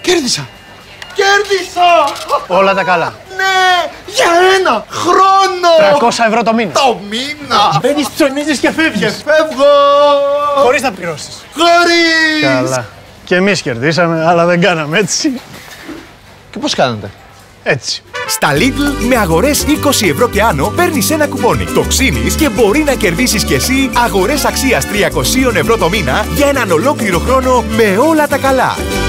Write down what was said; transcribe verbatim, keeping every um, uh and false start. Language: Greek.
Κέρδισα! Κέρδισα! Όλα τα καλά. Ναι! Για ένα χρόνο! τριακόσια ευρώ το μήνα. Το μήνα! Μπαίνεις, ψωνίζεις και φεύγεις. Φεύγω! Χωρίς να πληρώσεις. Χωρίς! Καλά. Και εμείς κερδίσαμε, αλλά δεν κάναμε έτσι. Και πώς κάνετε? Έτσι. Στα Lidl με αγορές είκοσι ευρώ και άνω παίρνεις ένα κουπόνι. Το ξύνεις και μπορεί να κερδίσεις κι εσύ αγορές αξίας τριακόσια ευρώ το μήνα για έναν ολόκληρο χρόνο με όλα τα καλά.